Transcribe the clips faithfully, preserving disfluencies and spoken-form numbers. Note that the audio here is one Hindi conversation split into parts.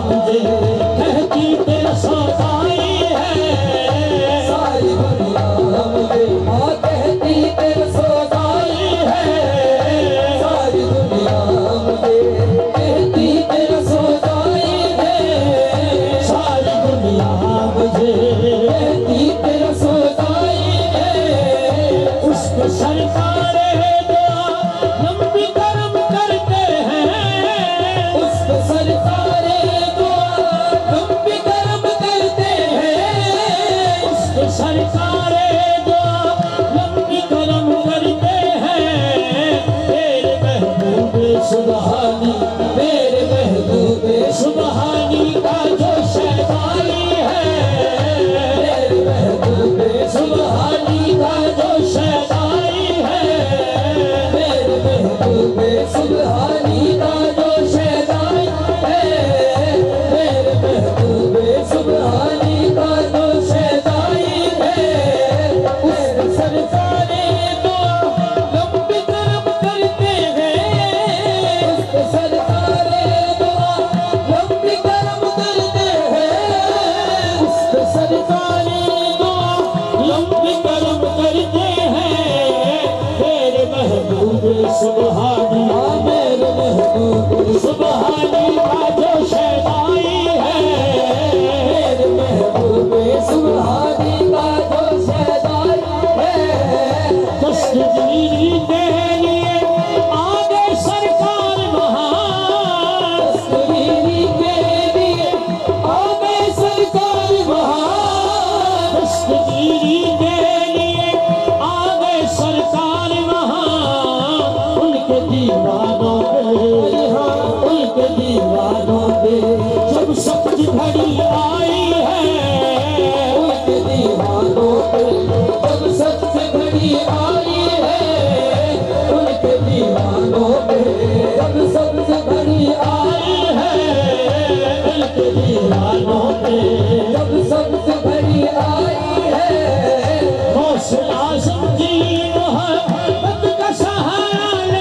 मुझे कहती तेरा सौदाई है, सारी दुनिया मुझे हाँ कहती तेरा सौदाई है, सारी दुनिया मुझे कहती तेरा सौदाई है, सारी दुनिया मुझे कहती तेरा सौदाई है। उसको सरकार सरकारे जो लंबी करम करते हैं, मेरे महबूब सुबहानी, मेरे महबूब सुबहानी का जो शहदाई है, मेरे महबूब सुबहानी का जो शहदाई है, मेरे महबूब सुबहानी का जो शहदाई है, मेरे महबूब सुबहानी का जो सुबहानी मेरे महबूब सुबहानी का जो शहदाई है, मेरे महबूब सुबहानी का जो शहदाई है। दस्तगीरी के लिए आगे सरकार वहाँ, दस्तगीरी के लिए आगे सरकार वहाँ, दस्तगीरी के लिए आगे सरकार वहाँ। दीवानों पे उनके दीवानों पे जब सख्त घड़ी आई है, उनके दीवानों पे जब सख्त घड़ी आई है, उनके दीवानों पे जब सख्त घड़ी आई है, उनके दीवानों पे जब सख्त घड़ी आई है। हौसला समझी मोहब्बत का सहारा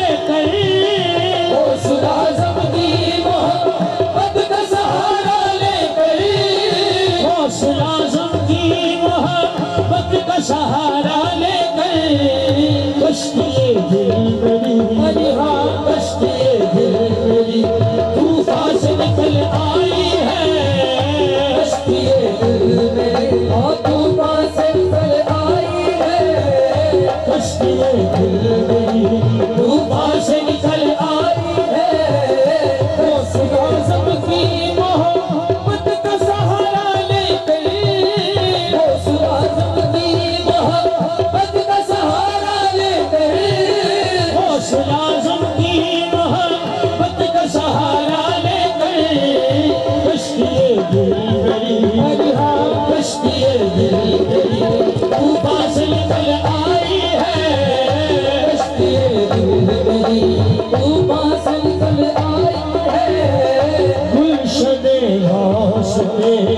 सहारा लेकर कश्तिए दिल मेरी, अरे हाँ कश्तिए दिल मेरी तूफान से निकल आई है, कश्तिए दिल मेरी हाँ तूफान से निकल आई है, कश्तिए दिल मेरी तूफान से निकल आई है। हौसला सबकी मोहब्बत का सहारा लेकर, हौसला सबकी लाज़म की मोहब्बत का सहारा लेकर कश्तिए दिल मेरी, अरे हाँ कश्तिए दिल मेरी तूफान से निकल आई है, कश्तिए दिल मेरी तूफान से निकल आई है। गुलशन हौसले